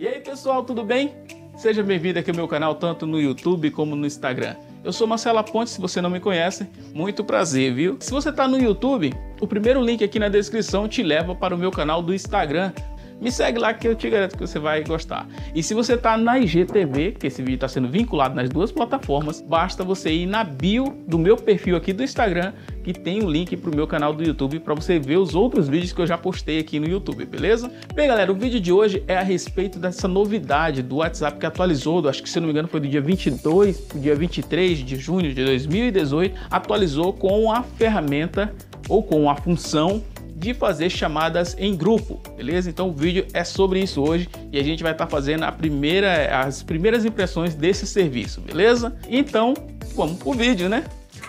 E aí pessoal, tudo bem? Seja bem-vindo aqui ao meu canal, tanto no YouTube como no Instagram. Eu sou Marcelo Pontes, se você não me conhece, muito prazer, viu? Se você está no YouTube, o primeiro link aqui na descrição te leva para o meu canal do Instagram. Me segue lá que eu te garanto que você vai gostar. E se você está na IGTV, que esse vídeo está sendo vinculado nas duas plataformas, basta você ir na bio do meu perfil aqui do Instagram, que tem um link para o meu canal do YouTube para você ver os outros vídeos que eu já postei aqui no YouTube, beleza? Bem, galera, o vídeo de hoje é a respeito dessa novidade do WhatsApp que atualizou, acho que se não me engano foi do dia 22, dia 23 de junho de 2018, atualizou com a ferramenta ou com a função de fazer chamadas em grupo, beleza? Então o vídeo é sobre isso hoje e a gente vai estar fazendo as primeiras impressões desse serviço, beleza? Então vamos pro vídeo, né?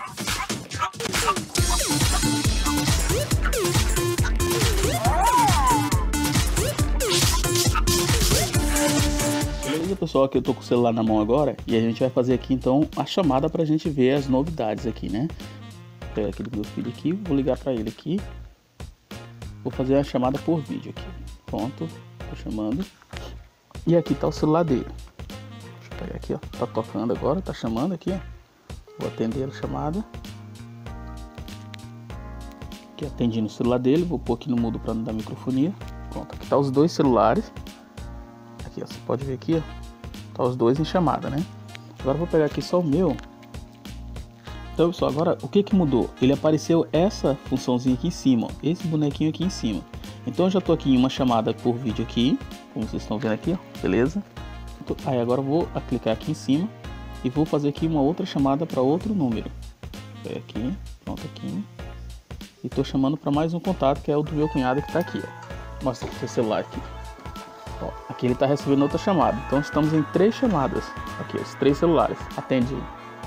Beleza, pessoal, aqui eu tô com o celular na mão agora e a gente vai fazer aqui então a chamada pra gente ver as novidades aqui, né? Vou pegar aqui do meu filho aqui, vou ligar pra ele aqui. Vou fazer a chamada por vídeo aqui. Pronto, tô chamando. E aqui tá o celular dele. Deixa eu pegar aqui, ó. Tá tocando agora, tá chamando aqui, ó. Vou atender a chamada. Aqui atendi no celular dele. Vou pôr aqui no mudo para não dar microfonia. Pronto, aqui tá os dois celulares. Aqui, ó. Você pode ver aqui, ó. Tá os dois em chamada, né? Agora eu vou pegar aqui só o meu. Então pessoal, agora o que mudou? Ele apareceu essa funçãozinha aqui em cima, ó, esse bonequinho aqui em cima. Então eu já tô aqui em uma chamada por vídeo aqui, como vocês estão vendo aqui, ó, beleza? Aí agora eu vou clicar aqui em cima e vou fazer aqui uma outra chamada para outro número. Aqui, pronto aqui. E tô chamando para mais um contato que é o do meu cunhado que tá aqui, ó. Mostra aqui o celular aqui. Ó, aqui ele tá recebendo outra chamada. Então estamos em 3 chamadas. Aqui, os 3 celulares. Atende aí.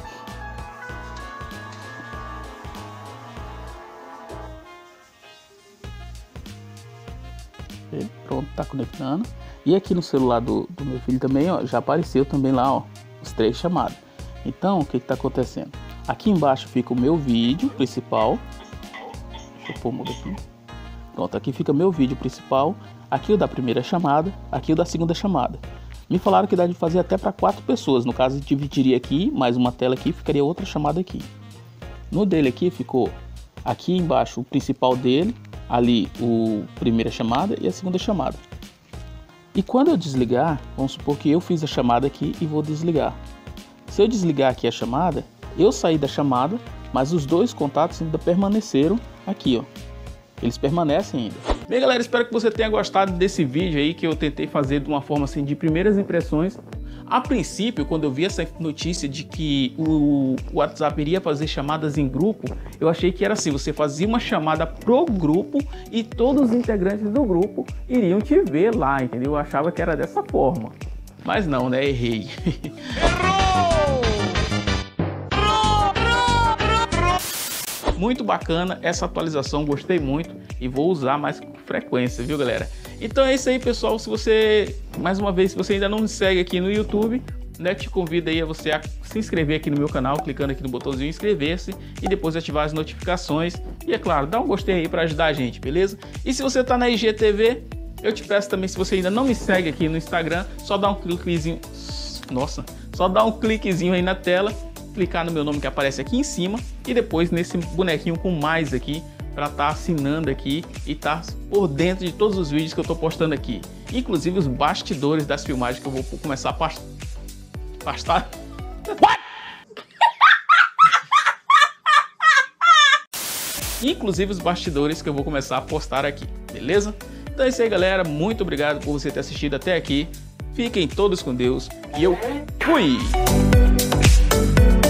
Pronto, tá conectando. E aqui no celular do meu filho também, ó, já apareceu também lá, ó, os 3 chamados. Então, o que tá acontecendo? Aqui embaixo fica o meu vídeo principal. Deixa eu pôr o mudo aqui. Pronto, aqui fica meu vídeo principal. Aqui o da primeira chamada, aqui o da segunda chamada. Me falaram que dá de fazer até para 4 pessoas. No caso, dividiria aqui, mais uma tela aqui, ficaria outra chamada aqui. No dele aqui ficou aqui embaixo o principal dele. Ali o primeira chamada e a segunda chamada. E quando eu desligar, vamos supor que eu fiz a chamada aqui e vou desligar. Se eu desligar aqui a chamada, eu saí da chamada, mas os 2 contatos ainda permaneceram aqui, ó. Eles permanecem ainda. Bem, galera, espero que você tenha gostado desse vídeo aí que eu tentei fazer de uma forma assim de primeiras impressões. A princípio, quando eu vi essa notícia de que o WhatsApp iria fazer chamadas em grupo, eu achei que era assim, você fazia uma chamada pro grupo e todos os integrantes do grupo iriam te ver lá, entendeu? Eu achava que era dessa forma. Mas não, né? Errei. Errou! Muito bacana essa atualização, gostei muito e vou usar mais com frequência, viu, galera? Então é isso aí, pessoal. Se você, mais uma vez, se você ainda não me segue aqui no YouTube, né, te convido aí a você se inscrever aqui no meu canal, clicando aqui no botãozinho inscrever-se e depois ativar as notificações. E é claro, dá um gostei aí para ajudar a gente, beleza? E se você tá na IGTV, eu te peço também, se você ainda não me segue aqui no Instagram, só dá um cliquezinho, nossa, só dá um cliquezinho aí na tela, clicar no meu nome que aparece aqui em cima e depois nesse bonequinho com mais aqui para estar assinando aqui e estar por dentro de todos os vídeos que eu estou postando aqui, inclusive os bastidores das filmagens que eu vou começar a pastar. What? Inclusive os bastidores que eu vou começar a postar aqui, beleza? Então é isso aí, galera, muito obrigado por você ter assistido até aqui, fiquem todos com Deus e eu fui!